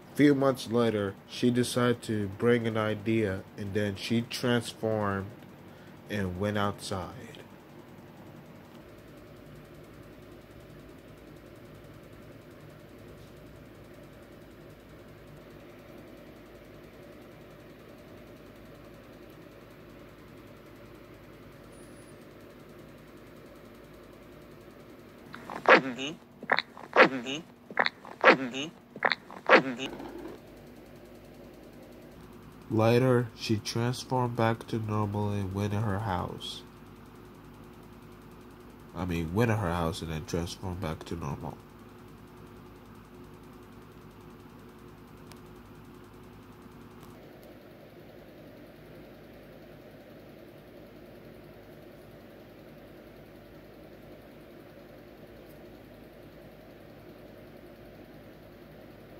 Few months later, she decided to bring an idea, and then she transformed and went outside. Later, she transformed back to normal and went in her house. Went in her house and then transformed back to normal.